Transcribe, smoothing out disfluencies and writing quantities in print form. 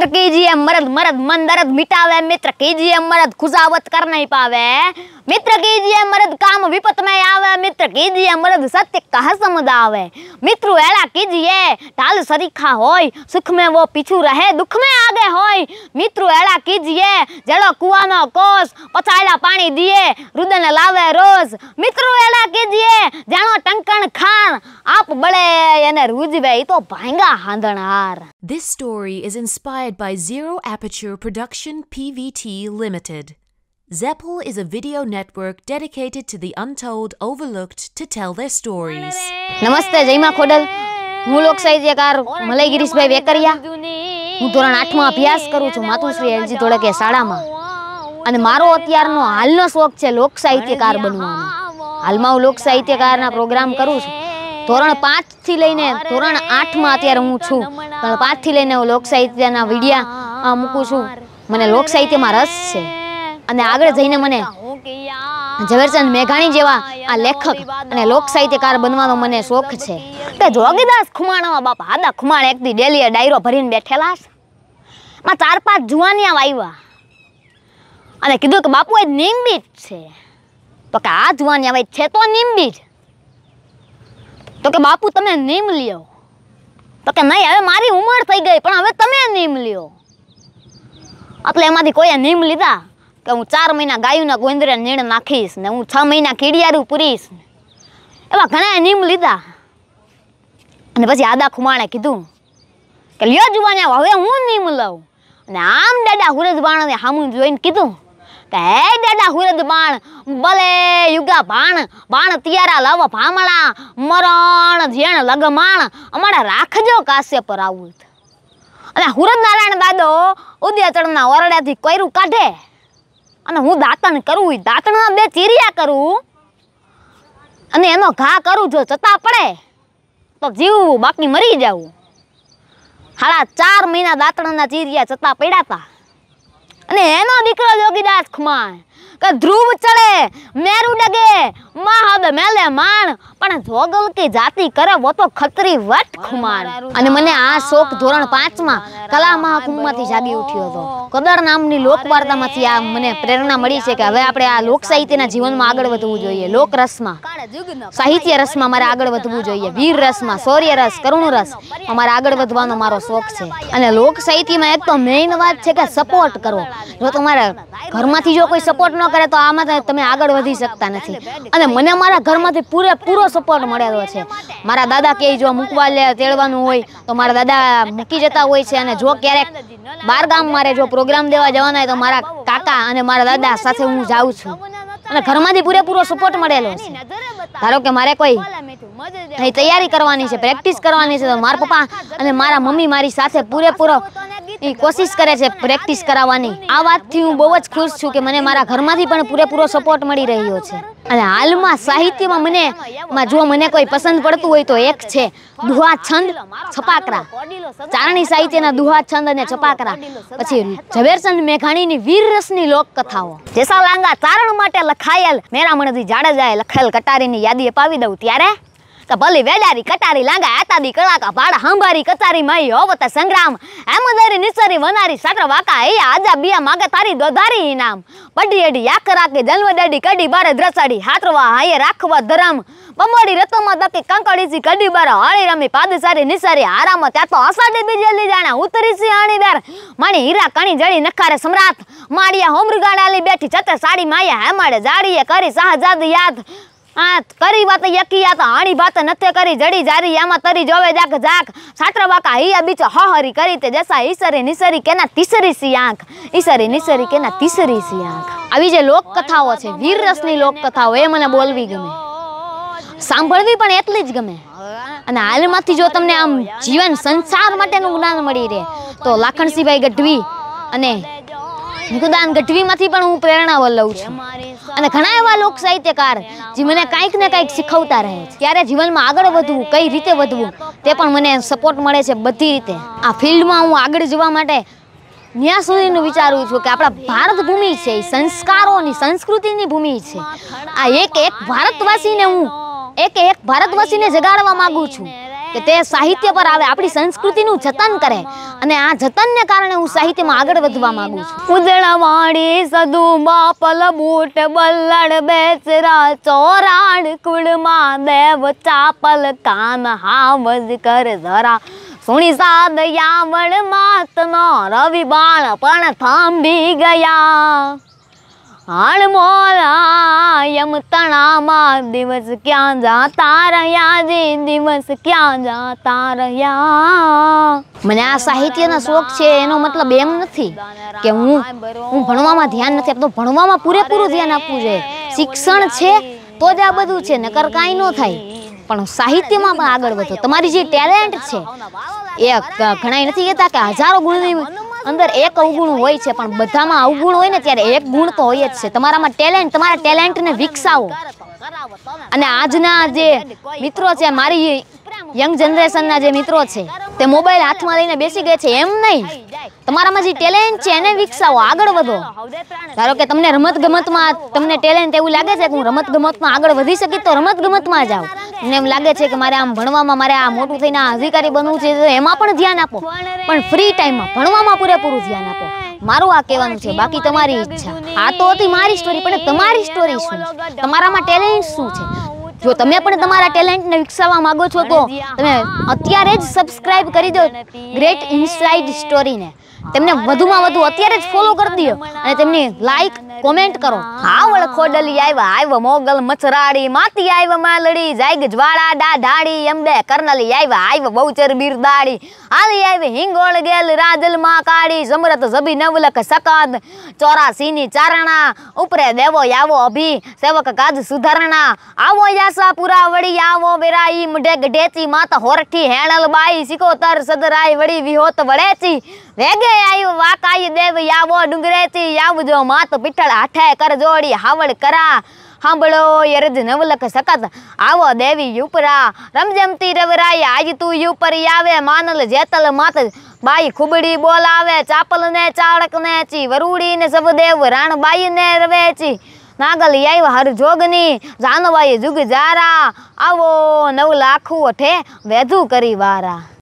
मित्र कीजिए मर्द मर्द मन दर्द मिटावे, मित्र कीजिए मर्द खुशावत कर नहीं पावे, मित्र कीजिए मर्द काम विपत में आवे, मित्र कीजिए मर्द सत्य कह समझावे, मित्र एड़ा कीजिए ढाल सरीखा होय, सुख में वो पीछू रहे दुख में आगे होय, मित्र एड़ा कीजिए जड़ो कुआनो कोस पचायला पानी दिए रुदन लावे रोज, मित्र एड़ा कीजिए जानो टंकण खान आप बड़े याने रूजवे तो भांगा हांदणहार। This story is inspired by Zero Aperture Production PVT Limited. Zeppel is a video network dedicated to the untold, overlooked to tell their stories. નમસ્તે જયમાં ખોડલ, હું લોક સાહિત્યકાર મલય ગિરીશભાઈ વેકરિયા. હું ધોરણ 8 માં અભ્યાસ કરું છું માતુશ્રી એલજી ધોળકિયા શાળામાં અને મારો અત્યારનો હાલનો શોખ છે લોક સાહિત્યકાર બનવાનો. હાલમાં હું લોક સાહિત્યકારના પ્રોગ્રામ કરું છું. ધોરણ 5 થી લઈને ધોરણ 8 માં અત્યારે હું છું. ધોરણ 5 થી લઈને હું લોક સાહિત્યના વિડિયા મૂકું છું. મને લોક સાહિત્યમાં રસ છે અને આગળ જઈને મને ઝવેરચંદ મેઘાણી જેવા આ લેખક અને લોક સાહિત્યકાર બનવાનો મને શોખ છે. કે જોગીદાસ ખુમાણવા બાપા આદા ખુમાણ એક દી ડેલીએ ડાયરો ભરીને બેઠેલા છે. માં 4-5 જુવાનિયા આવ્યા અને કીધું કે બાપુ એ નીમબીજ છે. તો કે આ જુવાનિયા ભાઈ છે તો નીમબીજ. તો કે બાપુ તમે નીમ લ્યો. તો કે નહીં હવે મારી ઉંમર થઈ ગઈ પણ હવે તમે નીમ લ્યો. એટલે એમાંથી કોઈએ નીમ લીધા કે હું 4 મહિના ગાયુંના ગોંદરે નીણ નાખીશ ને હું 6 મહિના કીડિયારું પૂરીશ. એવા ઘણા નીમ લીધા અને પછી આદા ખુમાણે કીધું કે લ્યો જુવાનિયા હવે હું નીમ લઉં. અને આમ દાદા હુરજ બાણને સામું જોઈને કીધું કે હે દાદા હુરજ બાણ ભલે યુગા બાણ બાણ તિયારા લાવ ભામણા મરણ જેણ લગમાણ અમારા રાખજો કાશે પર આવું. અને હુરજ નારાયણ દાદો ઉદયચળના ઓરડાથી કોયરું કાઢે અને હું દાંતણ કરું, દાંતણના 2 ચીરિયા કરું અને એનો ઘા કરું. જો ચતા પડે તો જીવવું બાકી મરી જાવું. 4.5 મહિના દાંતણના ચીરિયા ચતા પડ્યા હતા અને એનો દીકરો જોગીદાસ ખુમાણ કે ધ્રુવ ચડે મેરુ ડગે મહાદ મેલે માણ પણ જોગલ કી જાતિ કરે વો તો ખત્રી વટ ખુમાણ. અને મને આ શોખ ધોરણ 5 માં કલા મહાકુંભમાંથી જાગી ઉઠ્યો હતો. કદર નામની લોકવાર્તામાંથી આ મને પ્રેરણા મળી છે કે હવે આપણે આ લોક સાહિત્યના જીવનમાં આગળ વધવું જોઈએ. લોક રસમાં, સાહિત્ય રસમાં મારે આગળ વધવું જોઈએ. વીર રસમાં, શૌર્ય રસ, કરુણ રસ અમારે આગળ વધવાનો મારો શોખ છે. અને લોક સાહિત્યમાં એક તો મેઇન વાત છે કે સપોર્ટ કરો. જો તમારા ઘરમાંથી જો કોઈ સપોર્ટ ન કરે તો આમાં તમે આગળ વધી શકતા નથી. અને મને મારા ઘરમાંથી પૂરેપૂરો સપોર્ટ મળેલો છે. મારા દાદા કે જો મૂકવા તેડવાનું હોય તો મારા દાદા મૂકી જતા હોય છે. અને જો ક્યારેક બાર ગામ મારે જો પ્રોગ્રામ દેવા જવાના હોય તો મારા કાકા અને મારા દાદા સાથે હું જાઉં છું. અને ઘરમાંથી પૂરેપૂરો સપોર્ટ મળેલો છે. ધારો કે મારે કોઈ તૈયારી કરવાની છે, પ્રેક્ટિસ કરવાની છે તો મારા પપ્પા અને મારા મમ્મી મારી સાથે પૂરેપૂરો કોશિશ કરે છે પ્રેક્ટિસ કરાવવાની. આ વાતથી હું બહુ જ ખુશ છું કે મને મારા ઘરમાંથી પણ પૂરેપૂરો સપોર્ટ મળી રહ્યો છે. અને હાલમાં સાહિત્યમાં જો મને કોઈ પસંદ પડતું હોય તો એક છે દુહા છંદ છપાકરા. ચારણી સાહિત્યના દુહા છંદ અને છપાકરા. પછી ઝવેરચંદ મેઘાણીની વીર રસની લોકકથાઓ. જેસા લાંગા ચારણ માટે લખાયેલ મેરામણજી જાડેજાએ લખેલ કટારીની યાદી અપાવી દઉં ત્યારે કે ભલી વેડારી કટારી લાંગા આતાદી કળાકા ભાડા હંભારી કચારી માઈ હોવત સંગ્રામ હેમદરી નિસરી વનારી સાત્ર વાકા એ આજા બિયા માગે તારી દોધારી ઇનામ બડી એડી યાક રાખે જન્મ ડડી કડી બારે દ્રસાડી હાથરવા હાયે રાખવા ધરમ બમડી રતોમાં દકી કંકડીસી કડી બારે હાળી રમી પાદસારી નિસરી આરામ ત્યાં તો અસાડી બીજેલી જાણા ઉતરીસી આણી બેર માણી હીરા કણી જડી નખારે સમ્રાટ માળિયા હોમરગાડાલી બેઠી છતે સાડી માયા હેમાડે જાડીએ કરી શાહજાદ યાદ કરી વાત યકિયા તો હાણી વાત નથે કરી જડી જારી આમાં તરી જોવે જાક જાક સાત્ર વાકા હિયા બીચો હહરી કરી તે જસા ઈસરી નિસરી કેના તીસરી સી આંખ ઈસરી નિસરી કેના તીસરી સી આંખ. આવી જે લોક કથાઓ છે, વીર રસની લોક કથાઓ, એ મને બોલવી ગમે, સાંભળવી પણ એટલી જ ગમે. અને હાલમાંથી જો તમને આમ જીવન સંસાર માટેનું જ્ઞાન મળી રહે તો લાખણસિંહભાઈ ગઢવી અને મુકુદાન ગઢવીમાંથી પણ હું પ્રેરણા લઉં છું. અને ઘણા એવા લોક સાહિત્યકાર જે મને કંઈક ને કંઈક શીખવતા રહે છે. ત્યારે જીવનમાં આગળ વધવું, કઈ રીતે વધવું તે પણ મને સપોર્ટ મળે છે બધી રીતે. આ ફિલ્ડમાં હું આગળ જવા માટે ત્યાં સુધીનું વિચારું છું કે આપણા ભારત ભૂમિ છે એ સંસ્કારોની, સંસ્કૃતિની ભૂમિ છે. આ એક ભારતવાસીને હું એક ભારતવાસીને જગાડવા માંગુ છું કે તે સાહિત્ય પર આવે, આપણી સંસ્કૃતિનું જતન કરે, અને આ જતનને કારણે હું સાહિત્યમાં આગળ વધવા માંગુ છું. ઉદળવાડી સદુ બાપલ બૂટ બલ્લડ બેચરા ચોરાડ કુળમાં દેવ ચાપલ કાન હાવજ કર ધરા સુણી સાદ યાવણ માતનો રવિ બાળ પણ થાંભી ગયા. હાણમોલા યમ તણામાં દિવસ ક્યાં જાતા રહ્યા જી, દિવસ ક્યાં જાતા રહ્યા. મને આ સાહિત્યનો શોખ છે એનો મતલબ એમ નથી કે હું ભણવામાં ધ્યાન નથી આપતો. ભણવામાં પૂરેપૂરું ધ્યાન આપવું જોઈએ. શિક્ષણ છે તો જ આ બધું છે, નકર કાંઈ ન થાય. પણ સાહિત્યમાં પણ આગળ વધો. તમારી જે ટેલેન્ટ છે એ ઘણા નથી કહેતા કે હજારો ગુણની અંદર એક અવગુણ હોય છે, પણ બધામાં અવગુણ હોય ને ત્યારે એક ગુણ તો હોય જ છે. તમારામાં ટેલેન્ટ, તમારા ટેલેન્ટને વિકસાવો. અને આજના જે મિત્રો છે, મારી યંગ જનરેશનના જે મિત્રો છે, તે મોબાઈલ હાથમાં લઈને બેસી ગયા છે. એમ નહીં, તમારામાં જે ટેલેન્ટ છે એને વિકસાવો, આગળ વધો. ધારો કે તમને રમતગમતમાં તમને ટેલેન્ટ એવું લાગે છે કે હું રમતગમતમાં આગળ વધી શકીશ, તો રમતગમતમાં જાઓ. તમને એમ લાગે છે કે મારે આમ ભણવામાં, મારે આ મોટું થઈને અધિકારી બનવું છે, તો એમાં પણ ધ્યાન આપો. પણ ફ્રી ટાઈમમાં ભણવામાં પૂરેપૂરું ધ્યાન આપો. મારું આ કહેવાનું છે. બાકી તમારી ઈચ્છા. આ તો હતી મારી સ્ટોરી, પણ તમારી સ્ટોરી શું? તમારામાં ટેલેન્ટ શું છે? જો તમે પણ તમારા ટેલેન્ટને વિકસાવવા માંગો છો તો તમે અત્યારે જ સબસ્ક્રાઇબ કરી દો ગ્રેટ ઇનસાઇડ સ્ટોરીને. તેમને વધુમાં વધુ અત્યારે જ ફોલો કરી દો અને તેમની લાઈક કોમેન્ટ કરો. હાવળ ખોડલી આવ્યા મોગલ મચરાડી, માતી આવ્યા માલડી, જાગ જ્વાળા ડાઢાડી, અંબે કરનલી આવ્યા બહુચર બિરદાડી, આલી આવી હિંગોળ ગેલ રાજલ માં કાળી, સમરત જબી નવલક સકાદ 84 ની ચારણા, ઉપરે દેવો આવો અભી સેવક કાજ સુધારણા, આવો યાસા પુરા વડી આવો બેરાઈ, મુઢે ગઢેચી માતા હોરઠી હેણલ બાઈ, સિકોતર સદરાઈ વડી વિહોત વડેચી, વેગે આયુ વાકાઈ દેવ આવો ડુંગરેચી, આવજો માત પીઠળ હાઠે કર જોડી, હાવળ કરા સાંભળો યરજ નવલક સકત, આવો દેવી યુપરા, રમજમતી રવરાય આજ તું યુપરી આવે, માનલ જેતલ માત બાઈ ખુબડી બોલાવે, ચાપલ ને ચાળક ને ચી, વરુડી ને સબદેવ રાણબાઈ ને રવેચી, નાગલી આવ્યા હર જોગની, જાનવાઈ જુગ જારા, આવો નવ લાખું અઠે વેધું કરી વારા.